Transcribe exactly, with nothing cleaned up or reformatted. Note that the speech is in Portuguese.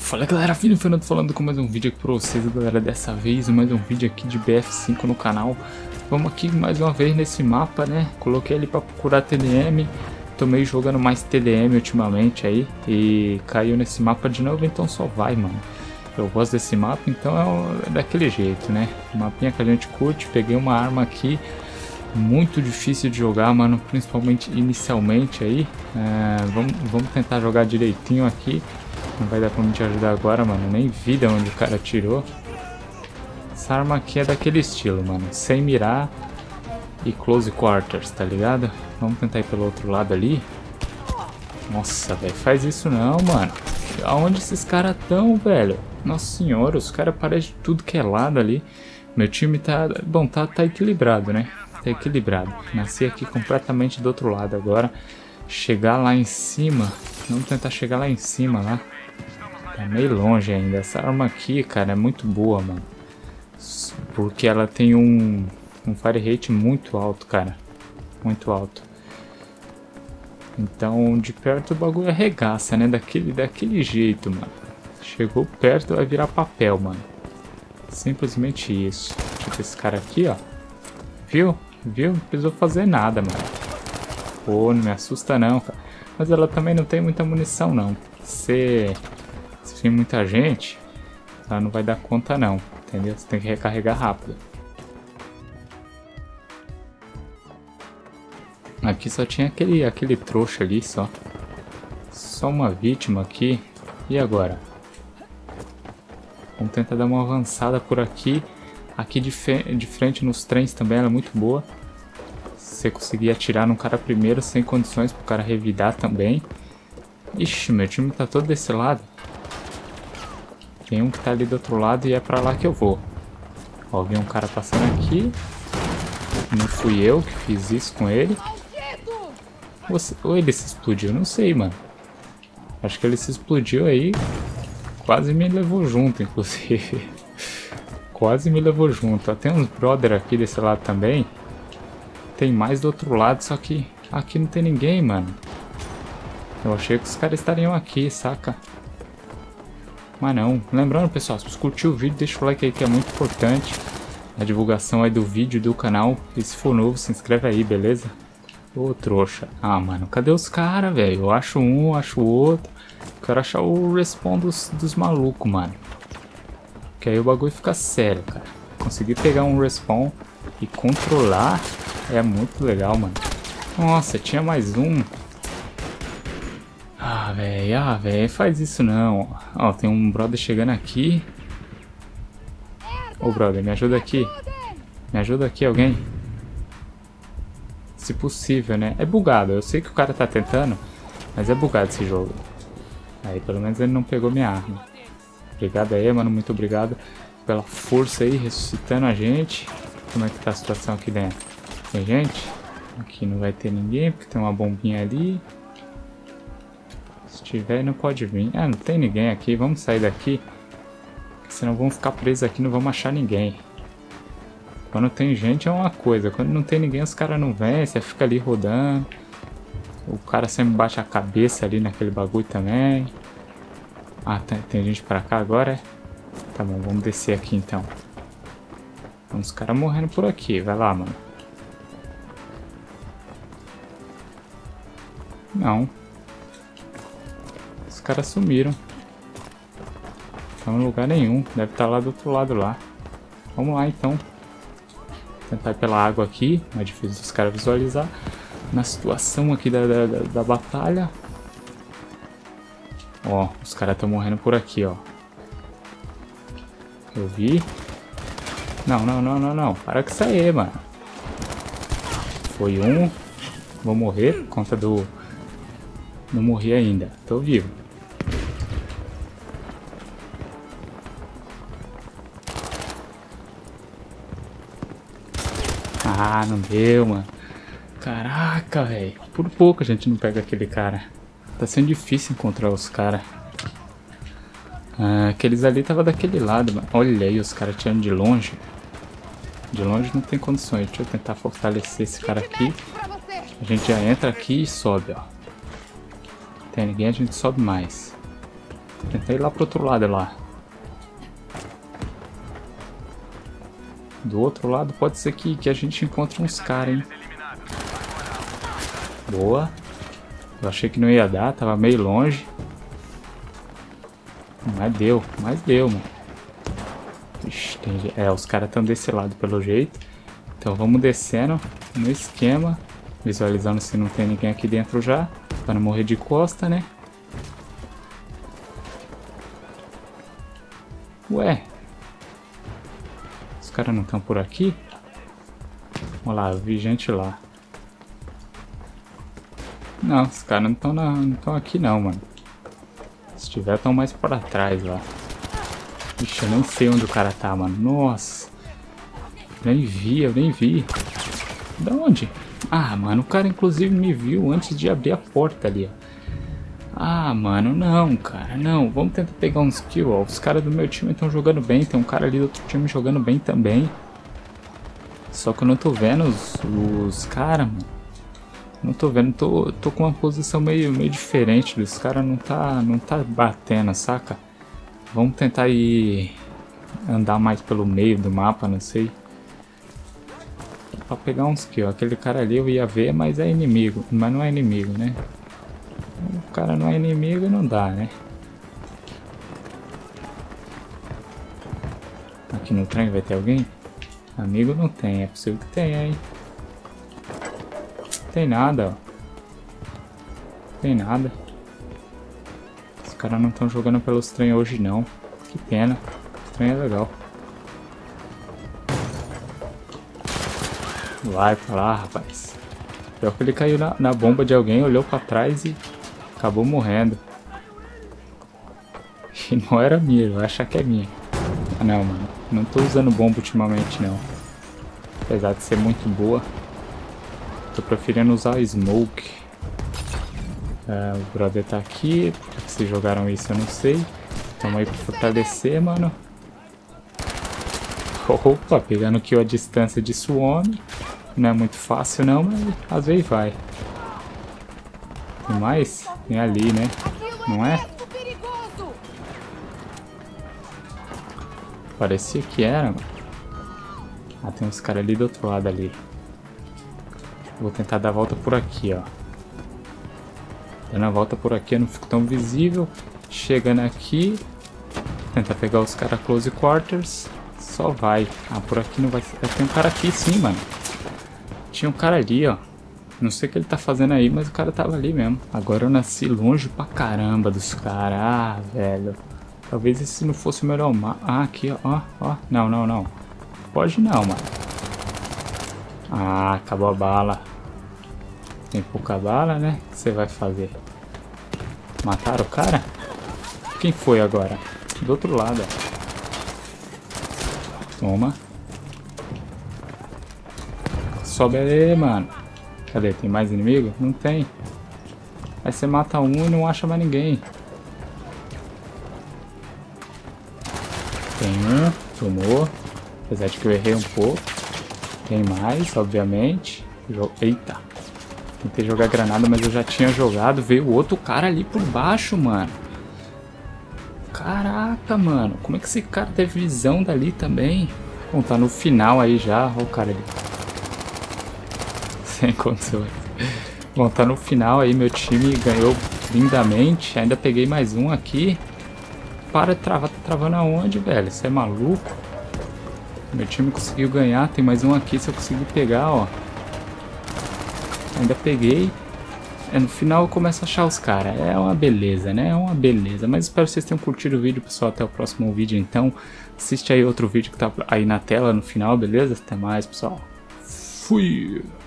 Fala galera, Filho Fernando falando com mais um vídeo aqui pra vocês, galera. Dessa vez mais um vídeo aqui de B F cinco no canal. Vamos aqui mais uma vez nesse mapa, né? Coloquei ele pra procurar T D M. Tô meio jogando mais T D M ultimamente aí e caiu nesse mapa de novo, então só vai, mano. Eu gosto desse mapa, então é daquele jeito, né? Mapinha que a gente curte. Peguei uma arma aqui muito difícil de jogar, mano, principalmente inicialmente aí. É, vamos, vamos tentar jogar direitinho aqui. Não vai dar pra me te ajudar agora, mano. Nem vi de onde o cara tirou. Essa arma aqui é daquele estilo, mano. Sem mirar e close quarters, tá ligado? Vamos tentar ir pelo outro lado ali. Nossa, velho. Faz isso não, mano. Aonde esses caras tão, velho? Nossa senhora, os caras parecem de tudo que é lado ali. Meu time tá... Bom, tá, tá equilibrado, né? Tá equilibrado. Nasci aqui completamente do outro lado agora. Chegar lá em cima... Vamos tentar chegar lá em cima, lá. Tá meio longe ainda. Essa arma aqui, cara, é muito boa, mano. Porque ela tem um, um fire rate muito alto, cara. Muito alto. Então, de perto o bagulho arregaça, né? Daquele, daquele jeito, mano. Chegou perto, vai virar papel, mano. Simplesmente isso. Tipo esse cara aqui, ó. Viu? Viu? Não precisou fazer nada, mano. Pô, não me assusta não, cara. Mas ela também não tem muita munição, não. Se... Se tem muita gente, ela não vai dar conta não, entendeu? Você tem que recarregar rápido. Aqui só tinha aquele, aquele trouxa ali, só. Só uma vítima aqui. E agora? Vamos tentar dar uma avançada por aqui. Aqui de, de frente nos trens também ela é muito boa. Se você conseguir atirar no cara primeiro, sem condições pro cara revidar também. Ixi, meu time tá todo desse lado. Tem um que tá ali do outro lado e é pra lá que eu vou. Ó, vi um cara passando aqui. Não fui eu que fiz isso com ele. Ou, ou ele se explodiu, não sei, mano. Acho que ele se explodiu aí. Quase me levou junto, inclusive. Quase me levou junto. Ó, tem uns brother aqui desse lado também. Tem mais do outro lado, só que aqui não tem ninguém, mano. Eu achei que os caras estariam aqui, saca? Mas não. Lembrando, pessoal, se você curtiu o vídeo, deixa o like aí que é muito importante. A divulgação aí do vídeo do canal. E se for novo, se inscreve aí, beleza? Ô, trouxa. Ah, mano, cadê os caras, velho? Eu acho um, acho o outro. Quero achar o respawn dos, dos malucos, mano. Que aí o bagulho fica sério, cara. Conseguir pegar um respawn e controlar é muito legal, mano. Nossa, tinha mais um. Ah, velho, ah, velho, faz isso não. Ó, tem um brother chegando aqui. Ô, brother, me ajuda aqui. Me ajuda aqui, alguém. Se possível, né? É bugado, eu sei que o cara tá tentando, mas é bugado esse jogo. Aí, pelo menos ele não pegou minha arma. Obrigado aí, mano, muito obrigado pela força aí, ressuscitando a gente. Como é que tá a situação aqui dentro? Tem gente? Aqui não vai ter ninguém, porque tem uma bombinha ali. Se tiver, não pode vir. Ah, não tem ninguém aqui. Vamos sair daqui. Senão vamos ficar presos aqui e não vamos achar ninguém. Quando tem gente é uma coisa. Quando não tem ninguém, os caras não vêm. Você fica ali rodando. O cara sempre bate a cabeça ali naquele bagulho também. Ah, tem, tem gente pra cá agora, é? Tá bom, vamos descer aqui então. Tem uns caras morrendo por aqui. Vai lá, mano. Não. Os caras sumiram. Não em lugar nenhum. Deve estar lá do outro lado lá. Vamos lá então. Tentar ir pela água aqui. É difícil dos caras visualizar. Na situação aqui da, da, da, da batalha. Ó, os caras estão morrendo por aqui, ó. Eu vi. Não, não, não, não, não. Para com isso aí, mano. Foi um. Vou morrer por conta do... Não morri ainda. Tô vivo. Ah, não deu, mano. Caraca, velho. Por pouco a gente não pega aquele cara. Tá sendo difícil encontrar os caras. Ah, aqueles ali tava daquele lado, mano. Olha aí, os caras tirando de longe. De longe não tem condições. Deixa eu tentar fortalecer esse cara aqui. A gente já entra aqui e sobe, ó. Tem ninguém, a gente sobe mais. Tentei ir lá pro outro lado lá. Do outro lado pode ser que, que a gente encontre uns caras, hein? Boa. Eu achei que não ia dar, tava meio longe. Mas deu, mas deu, mano. Ixi, tem... É, os caras estão desse lado pelo jeito. Então vamos descendo no esquema. Visualizando se não tem ninguém aqui dentro já. Pra não morrer de costa, né? Ué. Os caras não estão por aqui? Olha lá, eu vi gente lá. Não, os caras não estão não estão aqui não, mano. Se tiver, estão mais para trás lá. Ixi, eu nem sei onde o cara tá, mano. Nossa. Nem vi, eu nem vi. Da onde? Ah, mano, o cara inclusive me viu antes de abrir a porta ali, ó. Ah, mano, não, cara, não. Vamos tentar pegar uns kills, ó. Os caras do meu time estão jogando bem. Tem um cara ali do outro time jogando bem também. Só que eu não tô vendo os, os caras, mano. Não tô vendo, tô, tô com uma posição meio, meio diferente. Os caras não tá, não tá batendo, saca? Vamos tentar ir andar mais pelo meio do mapa, não sei. Pra pegar uns kills. Aquele cara ali eu ia ver, mas é inimigo. Mas não é inimigo, né? O cara não é inimigo e não dá, né? Aqui no trem vai ter alguém? Amigo não tem, é possível que tenha, hein? Tem nada, ó. Tem nada. Os caras não estão jogando pelos trem hoje não. Que pena. O trem é legal. Vai pra lá, rapaz. Pior que ele caiu na, na bomba de alguém, olhou pra trás e acabou morrendo. E não era minha, eu acho que é minha. Ah, não, mano. Não tô usando bomba ultimamente, não. Apesar de ser muito boa. Tô preferindo usar a Smoke. É, o brother tá aqui. Por que vocês jogaram isso, eu não sei. Tamo aí pra fortalecer, mano. Opa, pegando kill a distância de Swarm. Não é muito fácil não, mas às vezes vai. Tem mais? Tem ali, né? Não é? Parecia que era, mano. Ah, tem uns caras ali do outro lado ali. Vou tentar dar a volta por aqui, ó. Dando a volta por aqui eu não fico tão visível. Chegando aqui. Tentar pegar os caras close quarters. Só vai. Ah, por aqui não vai ser. Tem um cara aqui sim, mano. Tinha um cara ali, ó. Não sei o que ele tá fazendo aí, mas o cara tava ali mesmo. Agora eu nasci longe pra caramba dos caras. Ah, velho. Talvez esse não fosse o melhor mapa. Ah, aqui, ó, ó. Não, não, não. Pode não, mano. Ah, acabou a bala. Tem pouca bala, né? O que você vai fazer? Mataram o cara? Quem foi agora? Do outro lado, ó. Toma. Sobe aí, mano. Cadê? Tem mais inimigo? Não tem. Aí você mata um e não acha mais ninguém. Tem um. Tomou. Apesar de que eu errei um pouco. Tem mais, obviamente. Eita. Tentei jogar granada, mas eu já tinha jogado. Veio o outro cara ali por baixo, mano. Caraca, mano. Como é que esse cara teve visão dali também? Bom, tá no final aí já. Olha o cara ali. Sem condições. Bom, tá no final aí. Meu time ganhou lindamente. Ainda peguei mais um aqui. Para de travar. Tá travando aonde, velho? Você é maluco? Meu time conseguiu ganhar. Tem mais um aqui. Se eu conseguir pegar, ó. Ainda peguei. É, no final eu começo a achar os caras. É uma beleza, né? É uma beleza. Mas espero que vocês tenham curtido o vídeo, pessoal. Até o próximo vídeo, então. Assiste aí outro vídeo que tá aí na tela no final, beleza? Até mais, pessoal. Fui!